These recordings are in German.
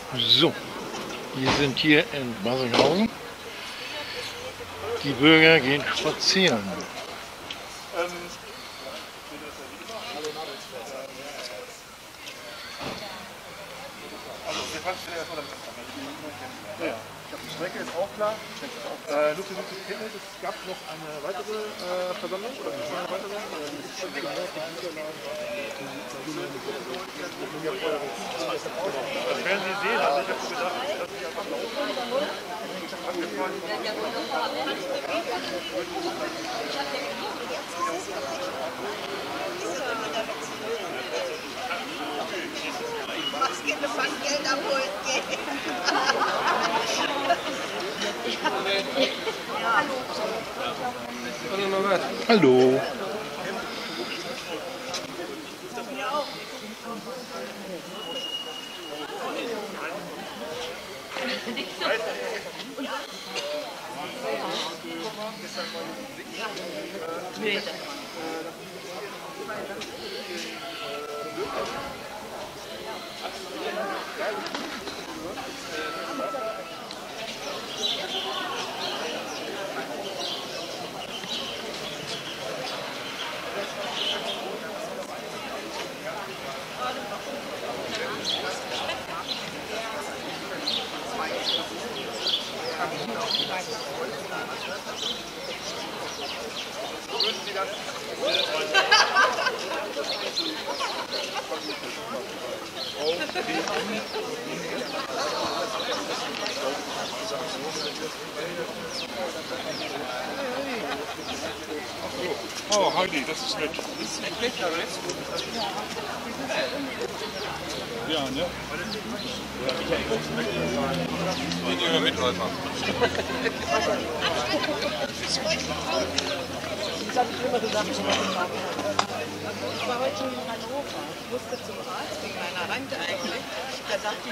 So, wir sind hier in Barsinghausen. Die Bürger gehen spazieren. Die Strecke ist auch klar. Nur für die Kenntnis, es gab noch eine weitere Versammlung oder eine weitere. Das werden Sie sehen. Also ich habe gedacht, dass Sie einfach Was geht, Geld abholen? Hallo. Oh, Heidi, das ist nett. Ja, ne? Die jünger Mitläufer. Ich war heute schon in Hannover. Ich musste zum Arzt wegen meiner Rente eigentlich. Da dachte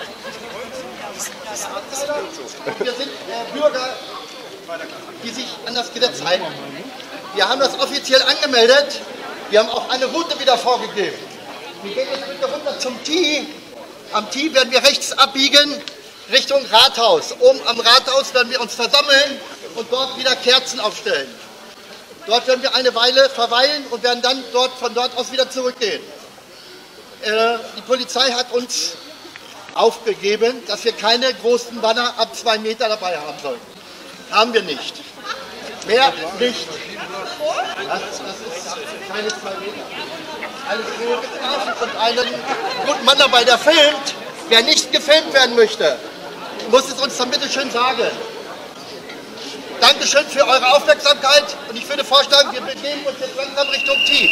ich, Wir sind Bürger, die sich an das Gesetz halten. Wir haben das offiziell angemeldet. Wir haben auch eine Route wieder vorgegeben. Wir gehen jetzt bitte runter zum Tee. Am Tee werden wir rechts abbiegen Richtung Rathaus. Oben am Rathaus werden wir uns versammeln und dort wieder Kerzen aufstellen. Dort werden wir eine Weile verweilen und werden dann von dort aus wieder zurückgehen. Die Polizei hat uns aufgegeben, dass wir keine großen Banner ab 2 Meter dabei haben sollen. Haben wir nicht. Mehr nicht. Das ist keine 2 Meter. Alles fotografisch und einen guten Mann dabei, der filmt. Wer nicht gefilmt werden möchte, muss es uns dann bitte schön sagen. Dankeschön für eure Aufmerksamkeit und ich würde vorschlagen, wir begeben uns jetzt langsam Richtung Tee.